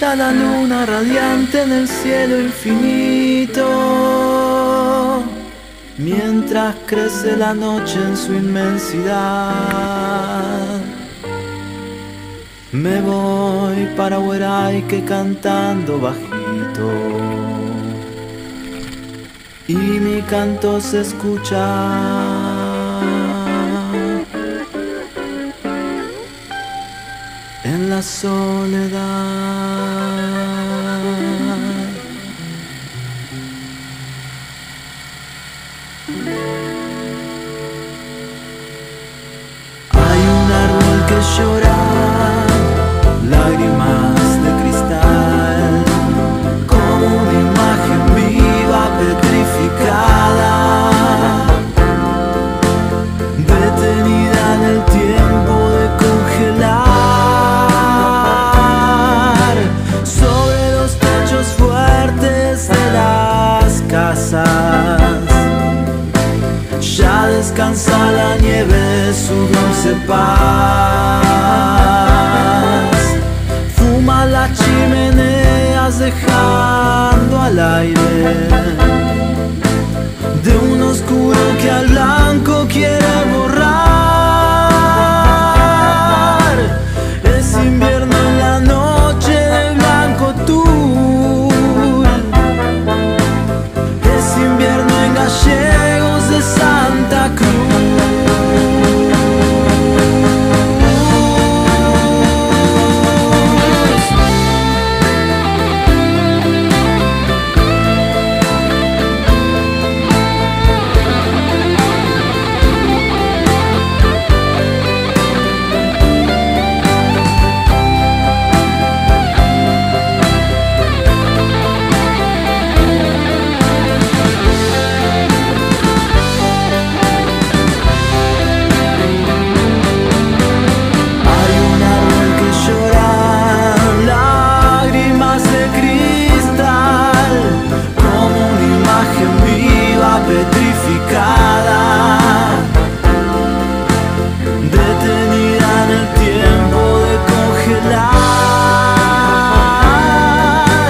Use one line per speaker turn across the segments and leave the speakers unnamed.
Brilla la luna radiante en el cielo infinito, mientras crece la noche en su inmensidad. Me voy para Hueraique cantando bajito, y mi canto se escucha en la soledad. Hay un árbol que llora lágrimas de cristal, como una imagen viva petrificada, detenida en el tiempo de congelar. Sobre los techos fuertes de las casas ya descansa la nieve de su dulce paz. Fuma las chimeneas dejando al aire de un oscuro que al blanco quiere borrar. Es invierno en la noche de blanco tul, es invierno en Gallegos de Santa Cruz. Detenida en el tiempo de congelar.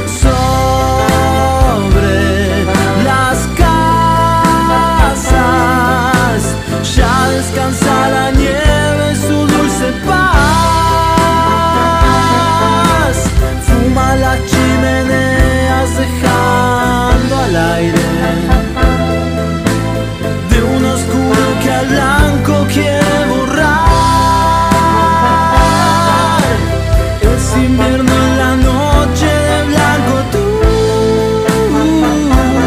Sobre las casas ya descansa la nieve en su dulce paz. Fuma las chimeneas dejando al aire de un oscuro que al blanco quiere borrar. Es invierno en la noche de blanco tul,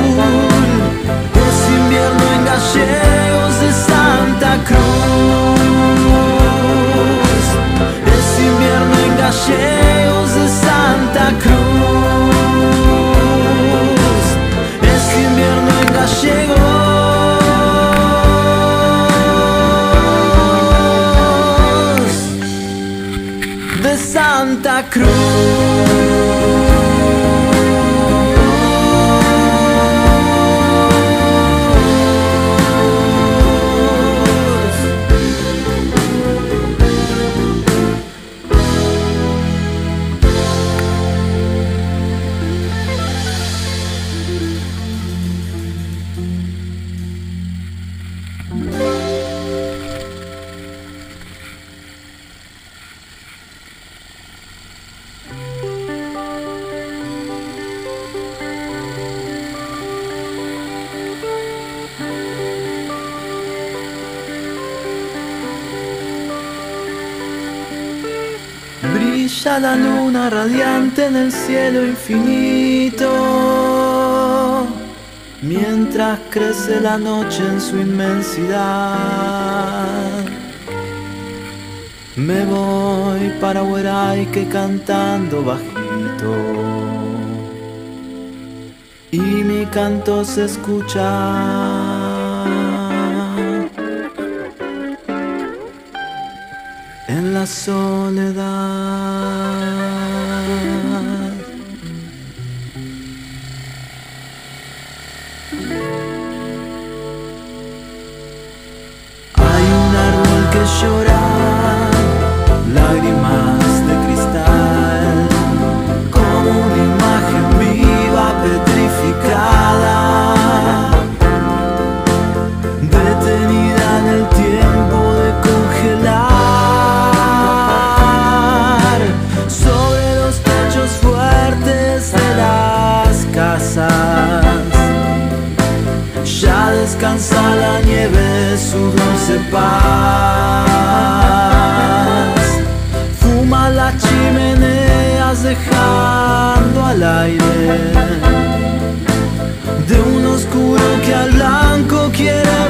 es invierno en Gallegos de Santa Cruz, es invierno en Gallegos de Santa Cruz, es invierno en Gallegos de Santa Cruz. Brilla la luna radiante en el cielo infinito, mientras crece la noche en su inmensidad. Me voy para Hueraique cantando bajito, y mi canto se escucha en la soledad. Hay un árbol que llora lágrimas de cristal, descansa la nieve, su dulce paz. Fuma las chimeneas dejando al aire de un oscuro que al blanco quiere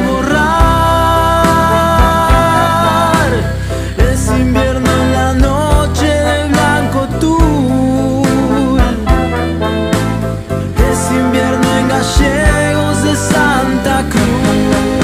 borrar. Es invierno en la noche de blanco tul. Es invierno en Gallegos de Santa Cruz.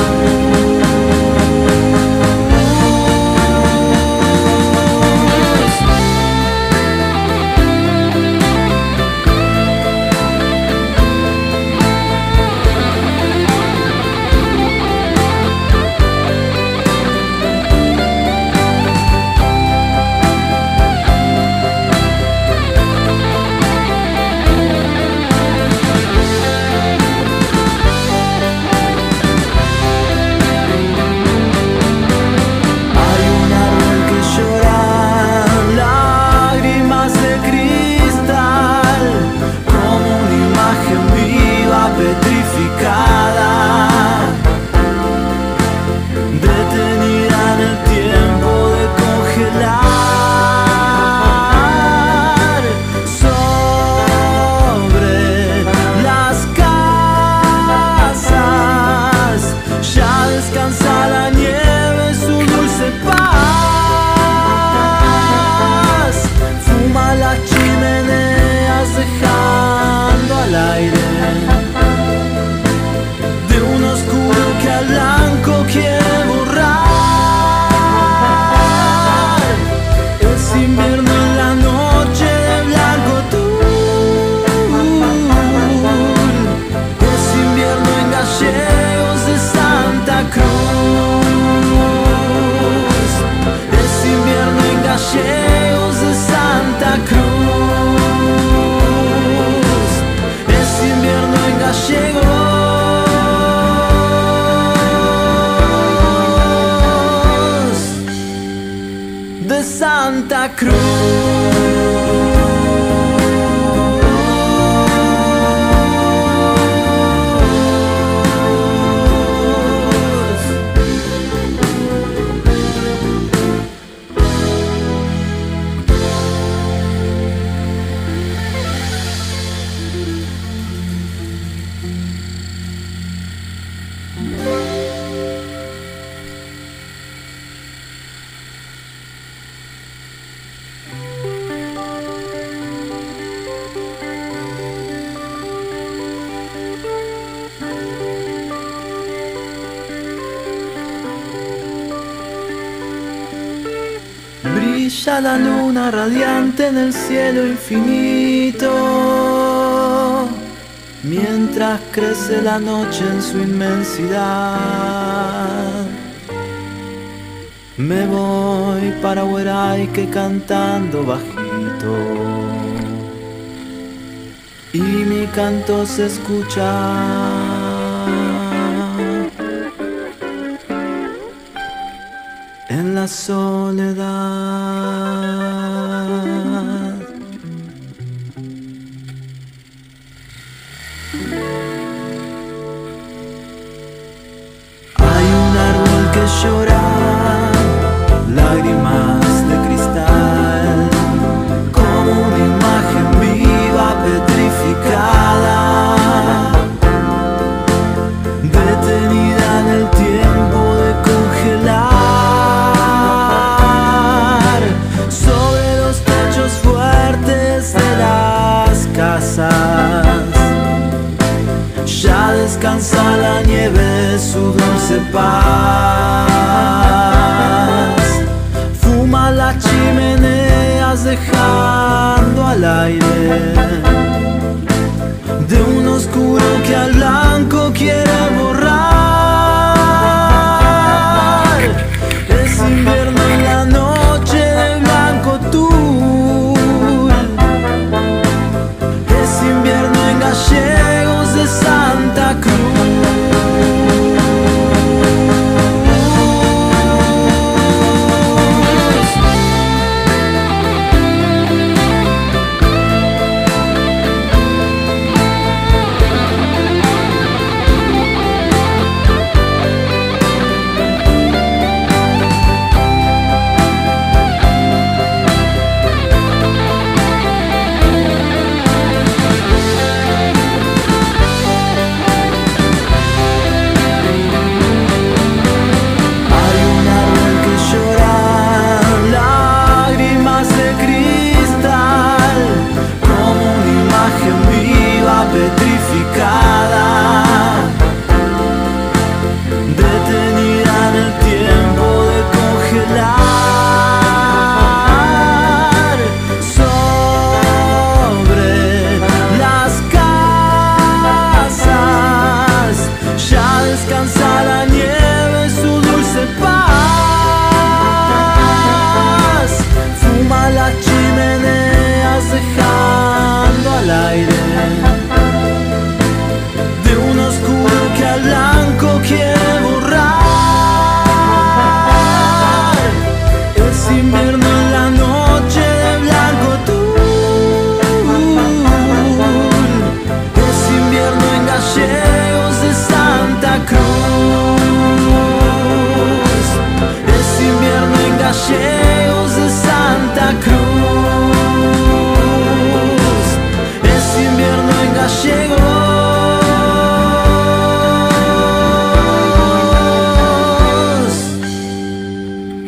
Detenida en el tiempo de congelar sobre las casas, ya descansa la nieve, su dulce paz. Fuma las chimeneas dejando al aire de un oscuro que al blanco quiere borrar. Es invierno en la noche de blanco tul. Es invierno en Gallegos de Santa Cruz. Es invierno en Gallegos de Santa Cruz. Es invierno en Gallegos de Santa Cruz. Brilla la luna radiante en el cielo infinito, mientras crece la noche en su inmensidad. Me voy para Hueraique cantando bajito, y mi canto se escucha en la soledad. Hay un árbol que llora lágrimas de cristal, como una imagen viva petrificada, detenida en el tiempo de congelar sobre los techos fuertes de las casas. Ya descansa la nieve, su dulce paz. Fuma las chimeneas dejando al aire de un oscuro que al blanco quiere borrar. Es invierno en la noche de blanco tul. Es invierno en Gallegos de Santa Cruz.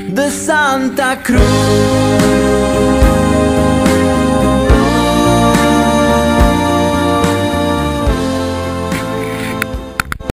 de Santa Cruz.